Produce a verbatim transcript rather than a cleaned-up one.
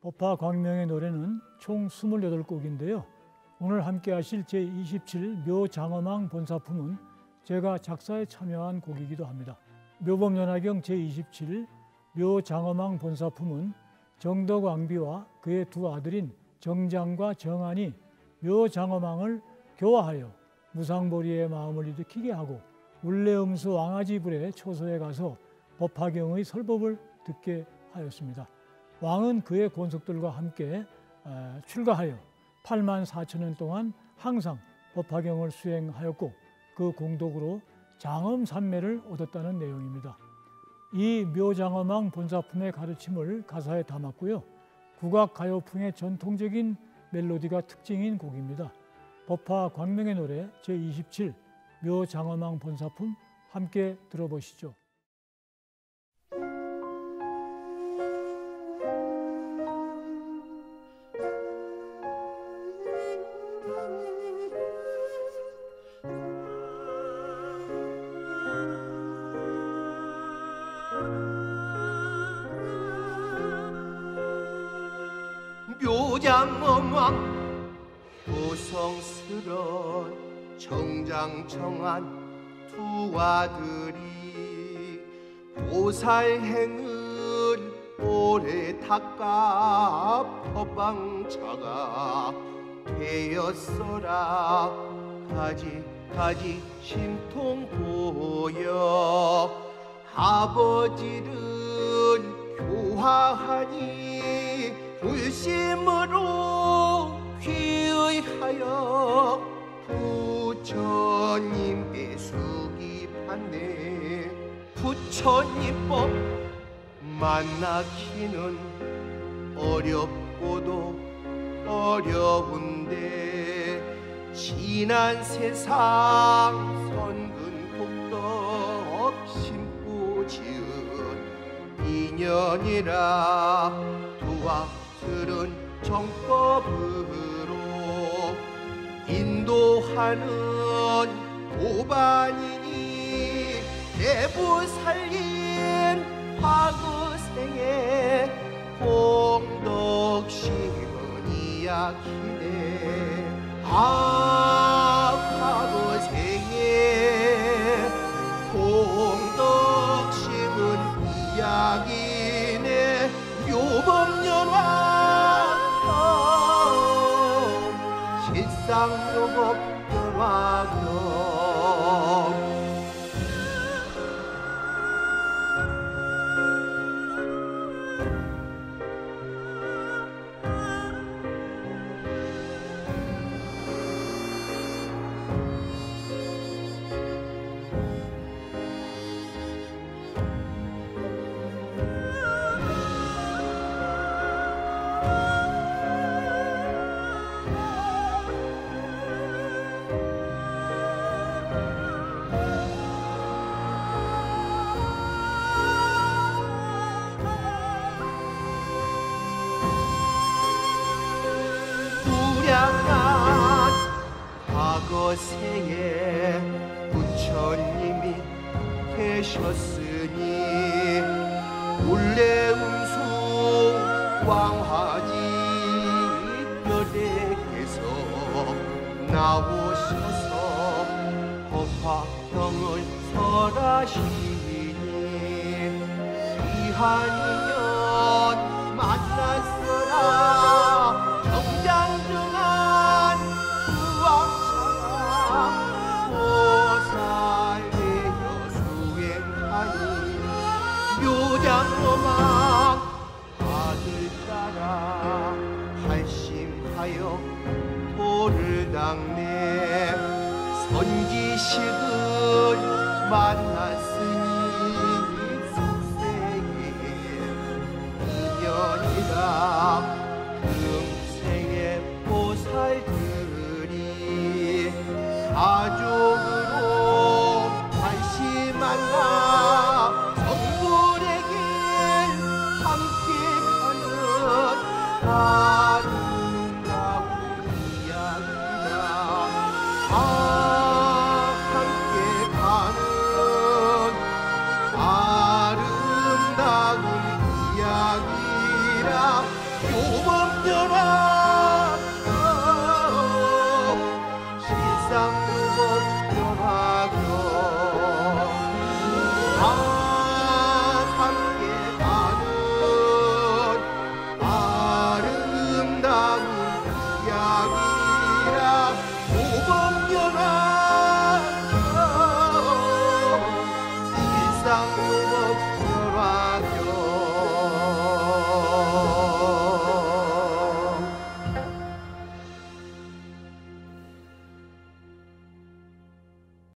법화 광명의 노래는 총 이십팔 곡인데요. 오늘 함께 하실 제이십칠 묘장엄왕 본사품은 제가 작사에 참여한 곡이기도 합니다. 묘법연화경 제이십칠 묘장엄왕 본사품은 정덕왕비와 그의 두 아들인 정장과 정안이 묘장엄왕을 교화하여 무상보리의 마음을 일으키게 하고 울레음수 왕아지불의 초소에 가서 법화경의 설법을 듣게 하였습니다. 왕은 그의 권속들과 함께 출가하여 팔만 사천 년 동안 항상 법화경을 수행하였고 그 공덕으로 장엄삼매를 얻었다는 내용입니다. 이 묘장엄왕 본사품의 가르침을 가사에 담았고요. 국악가요풍의 전통적인 멜로디가 특징인 곡입니다. 법화 광명의 노래 제이십칠 묘장엄왕 본사품 함께 들어보시죠. 묘장엄왕 고성스런 정장정한 두 아들이 보살행을 오래 닦아 법방자가 되었어라. 가지 가지 심통 보여 아버지를 교화하니 불심으로 귀의하여 부처님 배수기 받네. 부처님법 만나기는 어렵고도 어려운데 지난 세상 선근 복덕 심고 지은 인연이라 두아 들은 정법으로 인도하는 도반이니 대부 살린 화그생의 공덕심은 이야기네. 아 화그생의 공덕심은 이야기네. 묘법연화 실상묘법연화경 과거생에 부처님이 계셨으니 울레음수 왕하지 벼대에서 나오셔서 법화경을 설하시니 귀한 인연 만났어라. 정장정한 보살되어 수행하니 묘장엄왕 아들 따라 발심하여 도를 닦네. 선지식을 만났으니 숙생의 인연이라. 금생의 보살들이 가족으로 관심한다. 성불의 길 함께 가는 아름다운 이야기다. 아 함께 가는 아름다운 이야기라. 요범전하고 신상 요범전하고 아